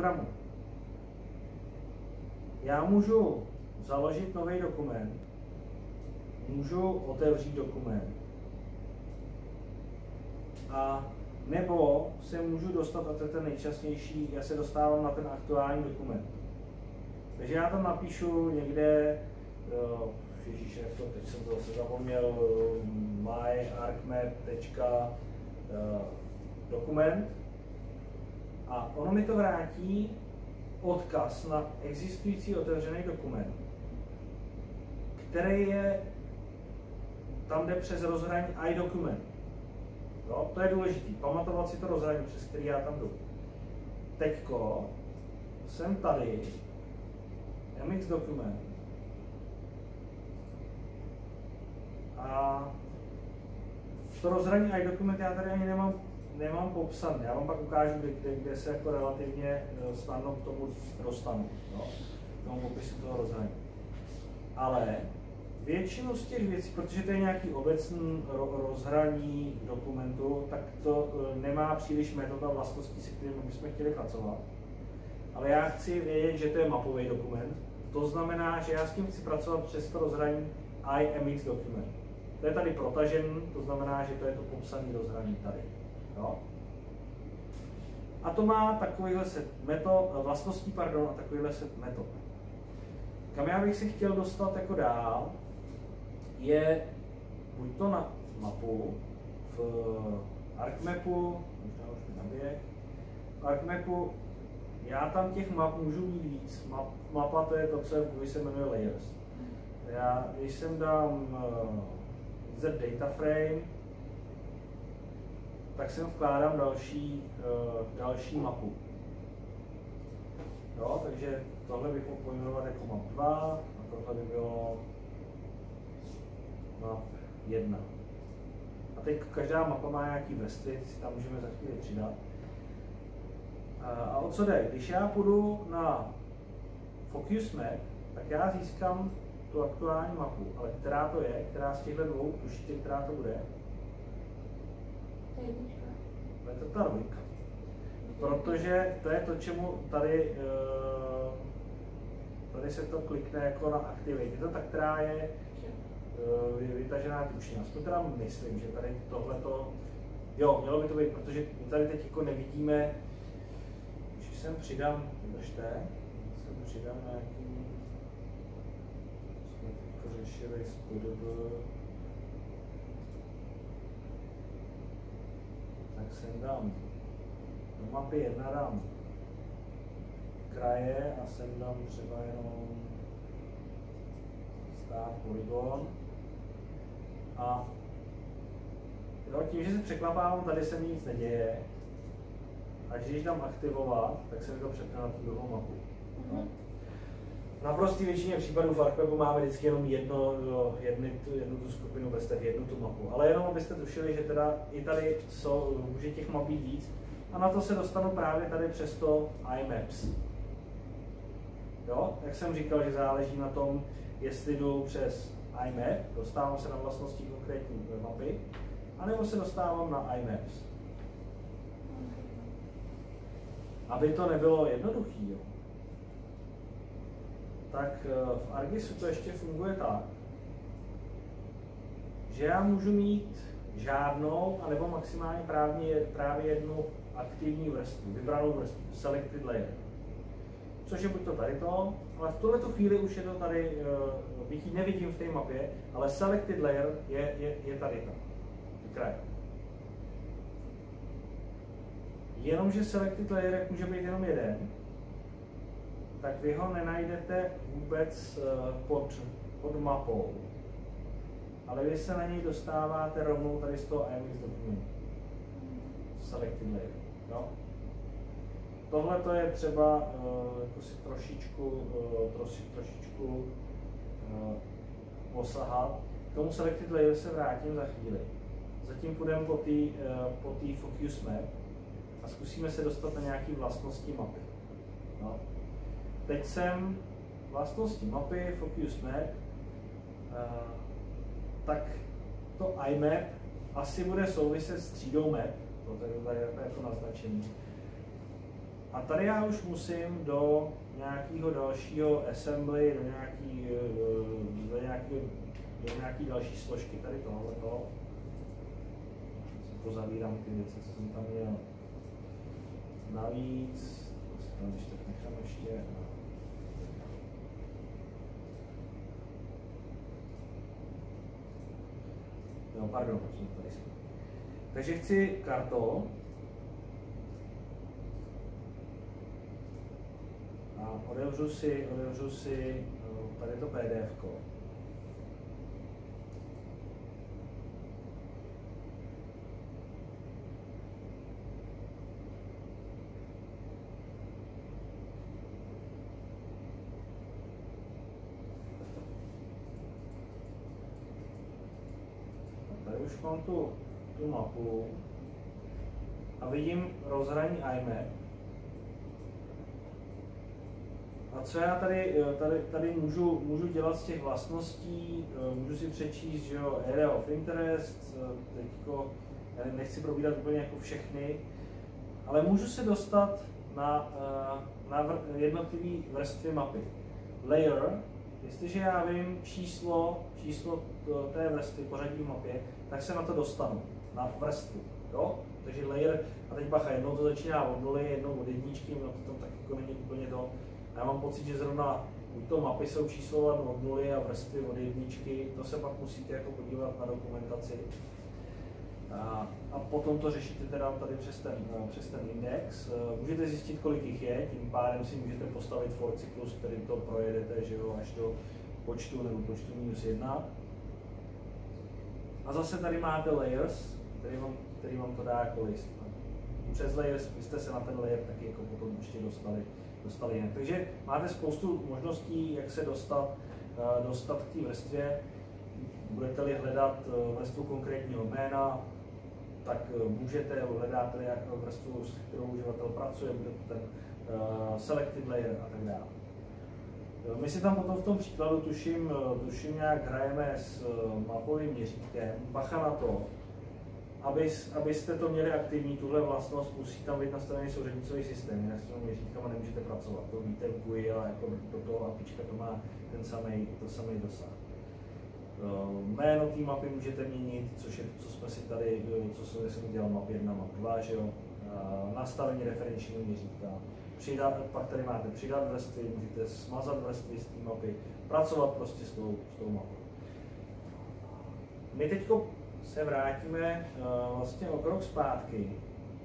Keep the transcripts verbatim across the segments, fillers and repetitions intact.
programu. Já můžu založit nový dokument, můžu otevřít dokument, a nebo se můžu dostat, a to je ten nejčastější, já se dostávám na ten aktuální dokument. Takže já tam napíšu někde, ježíš, to, teď jsem to zase zapomněl, myarcmap.dokument a ono mi to vrátí odkaz na existující otevřený dokument, který je, tam jde přes rozhraní iDocument. Jo, to je důležité, pamatovat si to rozhraní, přes který já tam jdu. Teďko jsem tady, M X dokument, a to rozhraní iDocument já tady ani nemám, nemám popsané. Já vám pak ukážu, kde, kde se jako relativně snadno k tomu dostanu, no, k tomu popisu toho rozhraní. Ale většinu z těch věcí, protože to je nějaký obecný rozhraní dokumentu, tak to nemá příliš metod a vlastností, se kterými bychom chtěli pracovat. Ale já chci vědět, že to je mapový dokument. To znamená, že já s tím chci pracovat přes to rozhraní I M X dokument. To je tady protažen, to znamená, že to je to popsané rozhraní tady. Jo? A to má takovýhle set metod, vlastností pardon, a takovýhle set metod. Kam já bych si chtěl dostat jako dál, je buď to na mapu, v ArcMapu, možná už mi naběh, v ArcMapu já tam těch map můžu mít víc. Map, mapa to je to, co se jmenuje layers. Já, když sem dám uh, Z data frame, tak sem vkládám další, uh, další mapu. Jo, takže tohle bych mohl pojmenovat jako map dva a tohle by bylo map jedna. A teď každá mapa má nějaký vrstvy, si tam můžeme za chvíli přidat. A o co jde? Když já půjdu na Focus Map, tak já získám tu aktuální mapu, ale která to je, která z těchto dvou, tušíte, která to bude? To je to ta dvojka. Protože to je to, čemu tady, tady se to klikne jako na Activate. Je to ta, která je vytažená tučně. Aspoň teda myslím, že tady tohleto, jo, mělo by to být, protože my tady teď jako nevidíme. Když sem přidám, držte, sem přidám nějaký, jsme to řešili spodobu, tak sem dám, do mapy jedna dám kraje a sem dám třeba jenom stát polygon a jo, tím, že se překlapávám, tady se mi nic neděje. A když dám aktivovat, tak se mi to přepne na tu druhou mapu. Mm-hmm. Na prostý většině případů v ArcMapu máme vždycky jenom jedno, jednu, jednu tu skupinu vrstev, jednu tu mapu. Ale jenom abyste tušili, že teda i tady jsou, může těch map být víc. A na to se dostanu právě tady přes to iMaps. Jo? Jak jsem říkal, že záleží na tom, jestli jdu přes iMap, dostávám se na vlastnosti konkrétní mapy, anebo se dostávám na iMaps. Aby to nebylo jednoduchý, jo, tak v ArcGISu to ještě funguje tak, že já můžu mít žádnou, anebo maximálně právě, právě jednu aktivní vrstvu, vybranou vrstvu, selected layer. Což je buď to tady to, ale v tuhle chvíli už je to tady, bych ji nevidím v té mapě, ale selected layer je, je, je tady ta, ty kraje. Jenomže selected layer, jak může být jenom jeden, tak vy ho nenajdete vůbec pod, pod mapou, ale vy se na něj dostáváte rovnou tady z toho I M X dokumentu. Selected layer. Jo? Tohle to je třeba jako si trošičku, troši, trošičku osahat. K tomu selected layer se vrátím za chvíli. Zatím půjdeme po té po té Focus Map a zkusíme se dostat na nějaké vlastnosti mapy. No. Teď jsem vlastnosti mapy, Focus Map, tak to iMap asi bude souviset s třídou map, to je tady jako naznačení. A tady já už musím do nějakého dalšího assembly, do nějaký, do nějaký, do nějaký další složky, tady tohleto. Pozavírám ty věci, co jsem tam měl navíc, to si tam když tak nechám ještě. No, pardon, jsem tady si. Takže chci karto. A otevřu si, otevřu si tady to P D F ko. Tady už mám tu, tu mapu a vidím rozhraní iMap. A co já tady, tady, tady můžu, můžu dělat z těch vlastností, můžu si přečíst, že jo, Area of Interest, teďko, já nechci probírat úplně jako všechny, ale můžu se dostat na, na jednotlivé vrstvy mapy. Layer, jestliže já vím číslo, číslo té vrstvy, pořadí v mapě, tak se na to dostanu, na vrstvu, jo? Takže layer, a teď bacha, jednou to začíná od nuly, jednou od jedničky, no to tam tak jako není úplně to. Já mám pocit, že zrovna to mapy jsou číslovat od nuly a vrstvy od jedničky, to se pak musíte jako podívat na dokumentaci. A, a potom to řešíte teda tady přes ten, přes ten index. Můžete zjistit, kolik jich je, tím pádem si můžete postavit for cyklus, který to projedete, že jo, až do počtu nebo počtu minus jedna. A zase tady máte layers, který vám, který vám to dá jako list. Přes layers byste se na ten layer taky jako potom ještě dostali. dostali jinak. Takže máte spoustu možností, jak se dostat, dostat k té vrstvě. Budete-li hledat vrstvu konkrétního jména, tak můžete, hledáte jako vrstvu, s kterou uživatel pracuje, bude to ten uh, selected layer a tak dále. My si tam potom v tom příkladu tuším, tuším nějak hrajeme s mapovým měřítkem. Bacha na to, Aby, abyste to měli aktivní, tuhle vlastnost, musí tam být nastavený souřadnicový systém, jinak s těmi měřítkama nemůžete pracovat. To víte v G U I, ale jako do toho apička to má ten samý, to samý dosah. Jméno té mapy můžete měnit, což je, co jsme si tady, co jsem udělal map jedna, map dva, že jo? Nastavení referenčního měřítka. Přidat, pak tady máte přidat vrstvy, můžete smazat vrstvy z té mapy, pracovat prostě s tou, s tou mapou. My teďko se vrátíme uh, vlastně o krok zpátky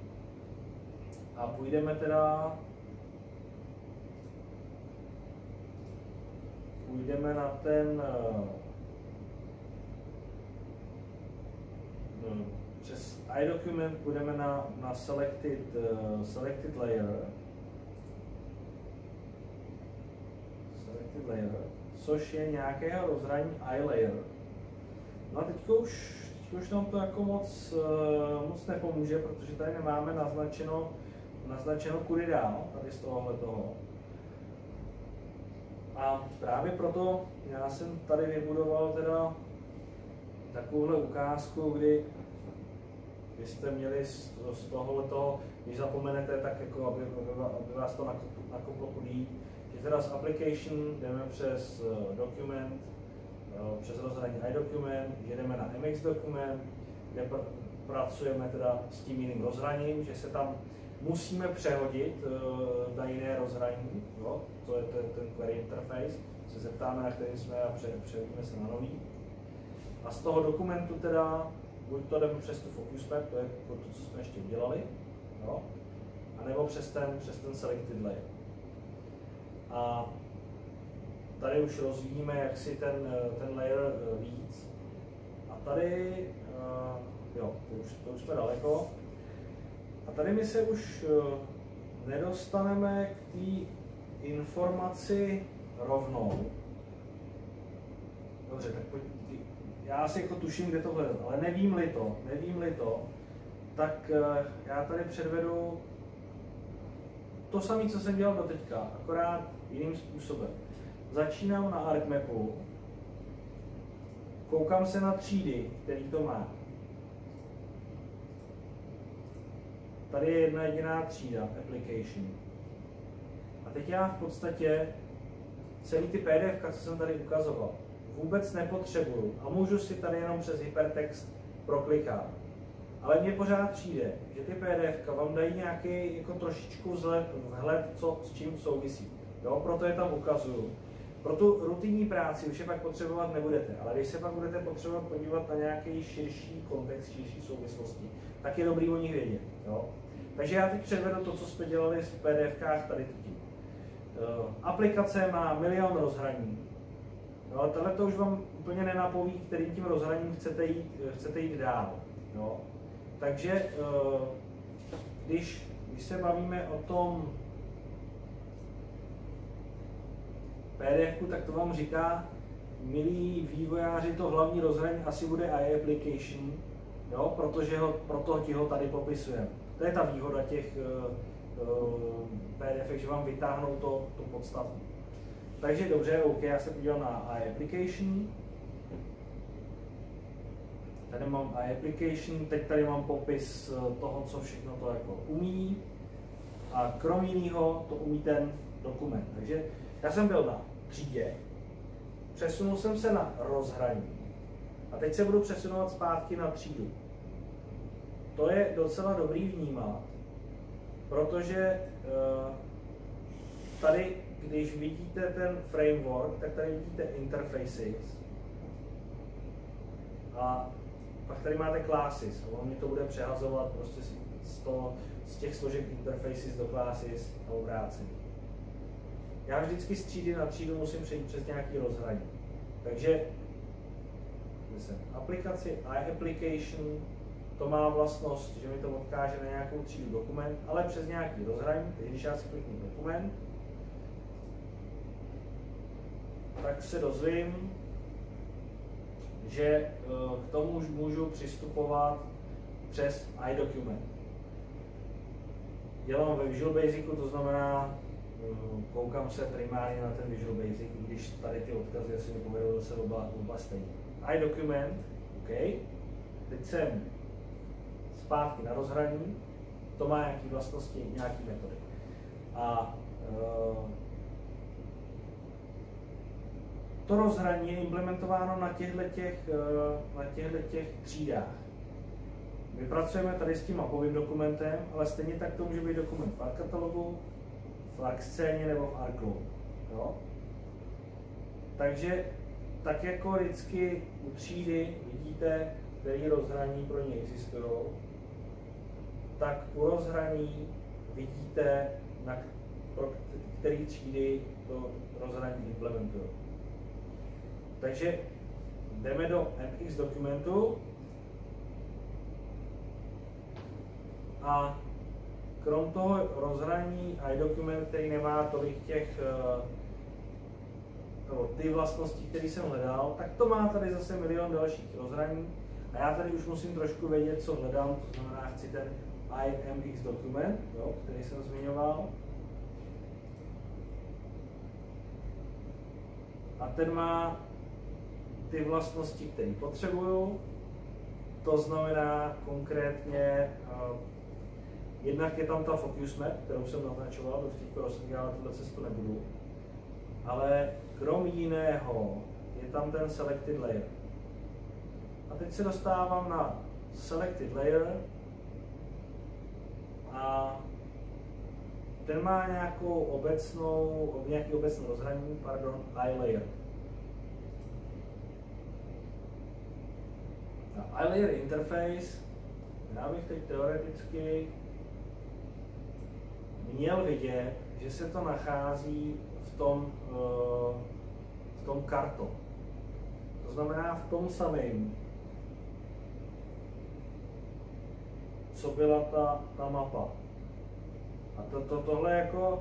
a půjdeme teda půjdeme na ten uh, no, přes iDocument půjdeme na, na selected, uh, selected layer selected layer, což je nějakého rozhraní iLayer. No a teďko už už nám to jako moc, moc nepomůže, protože tady nemáme naznačeno, naznačeno kudy dál, tady z tohohle toho. A právě proto já jsem tady vybudoval teda takovouhle ukázku, kdy byste měli z, z tohohle toho, když zapomenete, tak jako aby, aby vás to nakoplo kudy, že teda z application jdeme přes document, přes rozhraní iDocument, jedeme na M X Document, kde pr pracujeme teda s tím jiným rozhraním, že se tam musíme přehodit uh, na jiné rozhraní, jo? To je ten, ten query interface, se zeptáme, na kterým jsme a pře přehodíme se na nový. A z toho dokumentu teda, buď to jdeme přes tu focus map, to je to, co jsme ještě udělali, jo? A nebo přes ten, přes ten selected layer. A tady už rozvíjíme jaksi ten, ten layer víc. A tady, uh, jo, to už, to už jsme daleko. A tady my se už uh, nedostaneme k té informaci rovnou. Dobře, tak pojď, já si jako tuším, kde to hledat, ale nevím-li to, nevím-li to, tak uh, já tady předvedu to samé, co jsem dělal doteďka, akorát jiným způsobem. Začínám na ArcMapu, koukám se na třídy, který to má. Tady je jedna jediná třída, application. teď já v podstatě celý ty P D F, co jsem tady ukazoval, vůbec nepotřebuju a můžu si tady jenom přes hypertext proklikat. Ale mně pořád přijde, že ty P D F vám dají nějaký jako trošičku vhled, co s čím souvisí. Jo? Proto je tam ukazuju. Pro tu rutinní práci už je pak potřebovat nebudete, ale když se pak budete potřebovat podívat na nějaký širší kontext, širší souvislosti, tak je dobrý o nich vědět. Jo? Takže já teď předvedu to, co jsme dělali v PDFkách tady tím. Uh, aplikace má milion rozhraní. Jo, tohle to už vám úplně nenapoví, kterým tím rozhraním chcete jít, chcete jít dál. Jo. Takže uh, když, když se bavíme o tom PDFku, tak to vám říká, milí vývojáři, to hlavní rozhraní asi bude iApplication, jo, protože ho, proto ti ho tady popisujeme. To je ta výhoda těch uh, uh, PDF, že vám vytáhnou to, to podstatné. Takže dobře, OK, já se podívám na iApplication. Tady mám iApplication, teď tady mám popis toho, co všechno to jako umí. A krom jiného to umí ten dokument. Takže já jsem byl na třídě, přesunul jsem se na rozhraní a teď se budu přesunovat zpátky na třídu. To je docela dobrý vnímat, protože uh, tady, když vidíte ten framework, tak tady vidíte interfaces a pak tady máte classes a on mi to bude přehazovat prostě z, toho, z těch složek interfaces do classes a obráceně. Já vždycky z třídy na třídu musím přejít přes nějaký rozhraní. Takže jsem aplikaci, iApplication, to má vlastnost, že mi to odkáže na nějakou třídu dokument, ale přes nějaký rozhraní, takže když já si kliknu dokument, tak se dozvím, že k tomu už můžu přistupovat přes iDocument. Dělám ve Visual Basicu, to znamená, koukám se primárně na ten Visual Basic, když tady ty odkazy asi mi povedou zase oba, oba stejně. iDocument, OK. Teď jsem zpátky na rozhraní, to má nějaké vlastnosti, nějaké metody. A uh, to rozhraní je implementováno na těchto těch, uh, na těchto těch třídách. My pracujeme tady s tím mapovým dokumentem, ale stejně tak to může být dokument v ArcKatalogu, v ArcScéně nebo v ArcGlobe. Jo? Takže tak jako vždycky u třídy vidíte, které rozhraní pro ně existují, tak u rozhraní vidíte, na pro které třídy to rozhraní implementují. Takže jdeme do M X dokumentu a krom toho rozhraní iDocument, který nemá tolik těch nebo ty vlastnosti, které jsem hledal, tak to má tady zase milion dalších rozhraní a já tady už musím trošku vědět, co hledám, to znamená, chci ten I M X dokument, jo, který jsem zmiňoval. A ten má ty vlastnosti, které potřebuju. To znamená konkrétně, uh, jednak je tam ta focus map, kterou jsem naznačoval, to teď rozvíjel, tuhle cestu nebudu. Ale krom jiného je tam ten selected layer. A teď se dostávám na selected layer a ten má nějakou obecnou, nějaký obecný rozhraní, pardon, iLayer. A iLayer interface, já bych teď teoreticky měl vidět, že se to nachází v tom, v tom karto. To znamená v tom samém, co byla ta, ta mapa. A to, to, tohle jako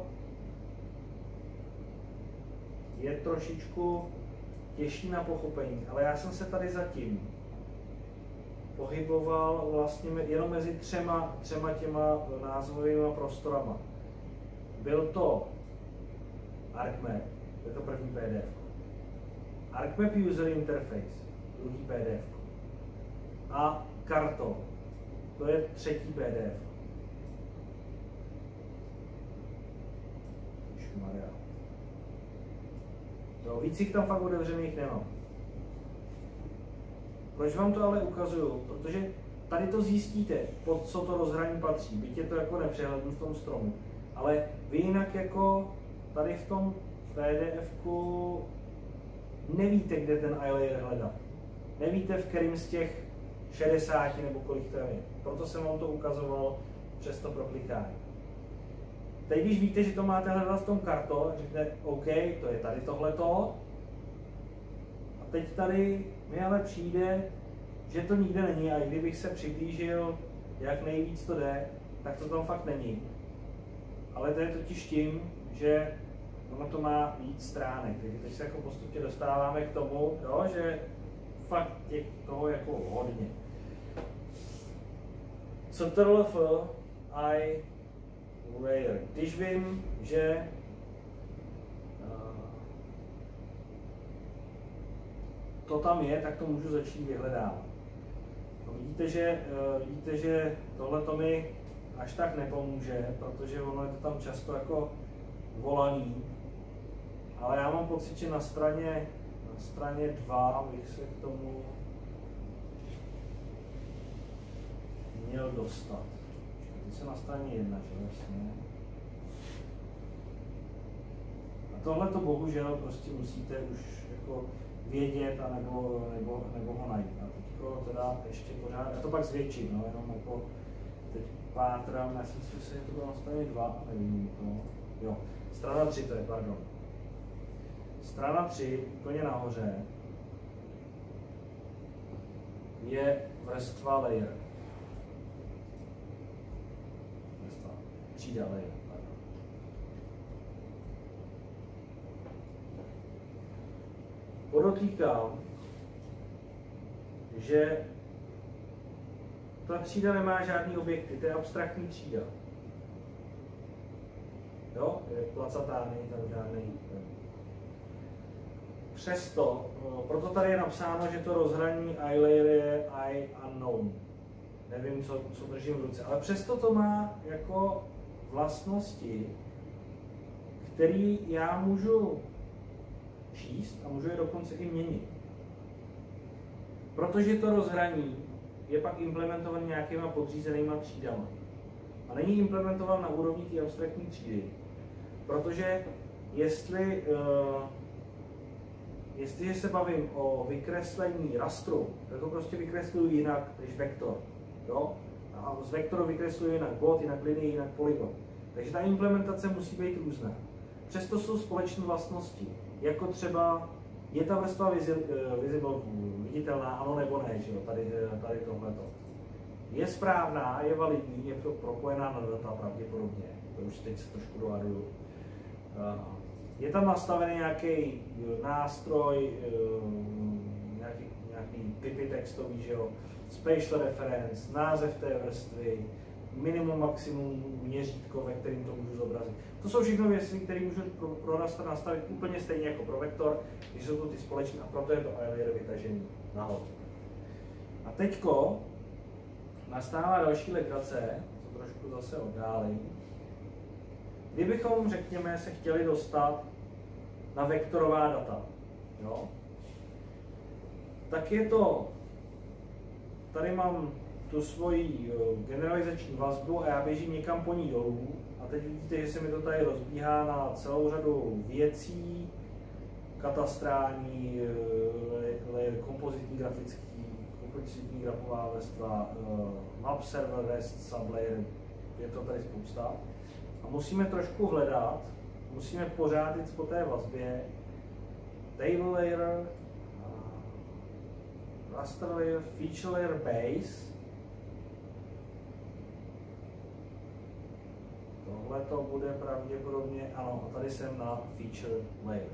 je trošičku těžší na pochopení, ale já jsem se tady zatím pohyboval vlastně jenom mezi třema, třema těma názvovými prostorama. Byl to ArcMap, to je to první P D F. ArcMap User Interface, druhý P D F. A Karton, to je třetí P D F. ježišmarja. Jo, víc jich tam fakt otevřených nemám. Proč vám to ale ukazuju? Protože tady to zjistíte, pod co to rozhraní patří, byť je to jako nepřehledný v tom stromu. Ale vy jinak jako tady v tom P D F ku nevíte, kde ten iLayer hledat. Nevíte, v kterým z těch šedesáti nebo kolik tam je. Proto jsem vám to ukazoval přes to proklikání. Teď, když víte, že to máte hledat v tom karto, řekne OK, to je tady tohleto. A teď tady mi ale přijde, že to nikde není a i kdybych se přiblížil, jak nejvíc to jde, tak to tam fakt není. Ale to je totiž tím, že ono to má víc stránek, takže teď se jako postupně dostáváme k tomu, jo, že fakt těch toho jako hodně. Ctrl+F, I, layer. Když vím, že uh, to tam je, tak to můžu začít vyhledávat. No, vidíte, že, uh, vidíte, že tohle to mi až tak nepomůže, protože ono je to tam často jako volaný. Ale já mám pocit, že na straně, na straně dva bych se k tomu měl dostat. Teď se na straně jedna, že vlastně. A tohle to bohužel prostě musíte už jako vědět a nebo, nebo, nebo ho najít. A teďko teda ještě pořád, já to pak zvětším, no, jenom jako teď pátrám, já jsem si že to bylo na straně dva, nevím to. Jo, strana tři to je, pardon. Strana tři, úplně nahoře, je vrstva layer. Vrstva, třída layer, pardon. Podotýkám, že ta třída nemá žádný objekty, to je abstraktní třída. Jo, je placatá, není tam žádný. Přesto, proto tady je napsáno, že to rozhraní iLayer je I unknown. Nevím, co, co držím v ruce, ale přesto to má jako vlastnosti, které já můžu číst a můžu je dokonce i měnit. Protože to rozhraní je pak implementovaný nějakýma podřízenýma třídama. A není implementovan na úrovni té abstraktní třídy. Protože jestli uh, Jestliže se bavím o vykreslení rastru, tak to prostě vykresluju jinak než vektor. Jo? A z vektoru vykresluju jinak bod, jinak linii, jinak polygon. Takže ta implementace musí být různá. Přesto jsou společné vlastnosti, jako třeba je ta vrstva visible, viditelná, ano nebo ne, že jo? Tady, tady tohleto. Je správná, je validní, je to propojená na data pravděpodobně. To už teď se trošku dohaduju. Je tam nastavený nějaký nástroj, nějaký, nějaký typy textový, že jo, spatial reference, název té vrstvy, minimum, maximum, měřítko, ve kterým to můžu zobrazit. To jsou všechno věci, které můžu pro, pro raster nastavit úplně stejně jako pro vektor, když jsou to ty společné, a proto je to iLayer vytažený nahoru. A teďko nastává další legrace, to trošku zase oddálím. Kdybychom, řekněme, se chtěli dostat na vektorová data, jo? Tak je to, tady mám tu svoji generalizační vazbu a já běžím někam po ní dolů a teď vidíte, že se mi to tady rozbíhá na celou řadu věcí, katastrální, kompozitní grafický, kompozitní grafová vrstva, map server, rest, sublayer, je to tady spousta. A musíme trošku hledat, musíme pořád jít po té vazbě, table layer, raster layer, feature layer, base. Tohle to bude pravděpodobně, ano, a tady jsem na feature layer.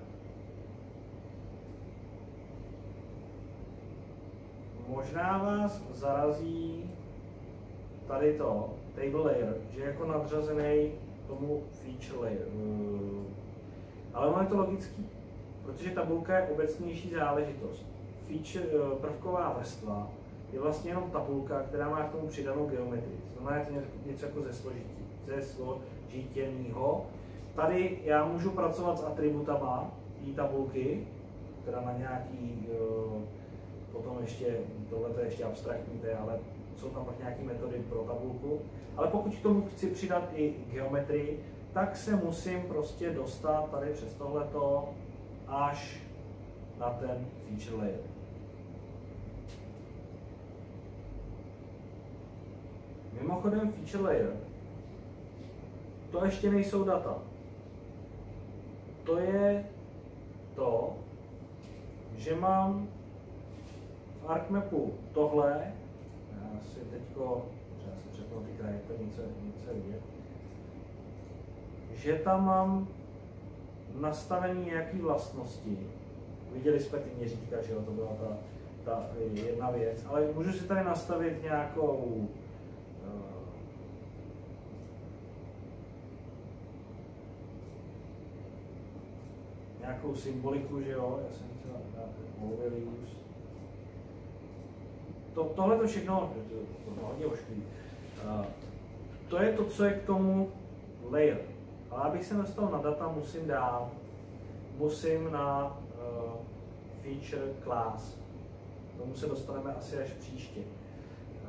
Možná vás zarazí tady to, table layer, že je jako nadřazený tomu feature layer. Ale ono je to logický, protože tabulka je obecnější záležitost. Feature, prvková vrstva je vlastně jenom tabulka, která má k tomu přidanou geometrii. Znamená, je to něco jako ze složití, ze složitěného. tady já můžu pracovat s atributama té tabulky, teda na nějaký, potom ještě, tohle je ještě abstraktní, ale jsou tam pak nějaké metody pro tabulku. Ale pokud k tomu chci přidat i geometrii, tak se musím prostě dostat tady přes tohleto až na ten feature layer. Mimochodem feature layer, to ještě nejsou data. To je to, že mám v ArcMapu tohle, já si teďko, já si přepnu ty kraje, to něco, něco vidět, že tam mám nastavení nějaké vlastnosti. Viděli jsme ty měřítka, že jo, to byla ta, ta jedna věc, ale můžu si tady nastavit nějakou nějakou symboliku, že jo, já jsem chtěl mluvil už. To, tohle to všechno, to, to, to hodně ošklí. Uh, to je to, co je k tomu layer. Ale abych se dostal na data, musím dát, musím na uh, feature class. K tomu se dostaneme asi až příště. Uh,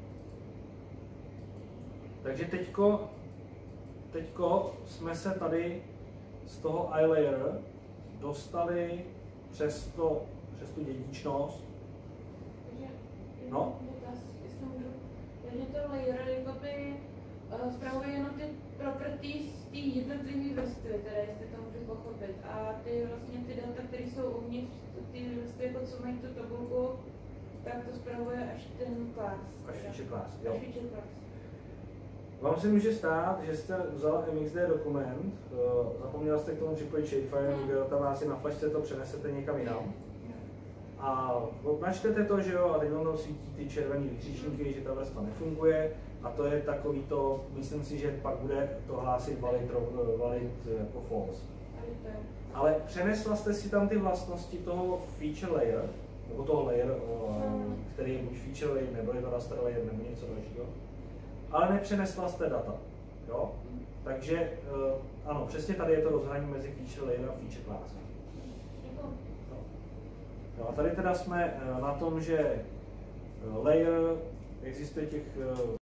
takže teďko, teďko jsme se tady z toho iLayer dostali přes, to, přes tu dědičnost. Takže, no? Dotaz, jestli můžu. Takže to layer jakoby uh, spravuje jenom ty properties z té jednotlivé vrstvy, teda jestli to můžu pochopit. A ty vlastně ty data, které jsou uvnitř ty vrstvy, jako co mají tu tabulku, tak to spravuje až ten class. Až feature class, jo. Až feature class. Vám se může stát, že jste vzala M X D dokument, zapomněla jste k tomu připojit shapefile nebo databázi, na flashce to přenesete někam jinam. A načtete to, že jo, a teď vám svítí ty červené vykřičníky, že ta vrstva nefunguje, a to je takový to, myslím si, že pak bude to hlásit valid, valid jako false. Ale přenesla jste si tam ty vlastnosti toho feature layer, nebo toho layer, který je buď feature layer, nebo je to raster layer, nebo něco dalšího. Ale nepřenesla jste data. Jo? Takže ano, přesně tady je to rozhraní mezi feature layer a feature class. No. No a tady teda jsme na tom, že layer existuje těch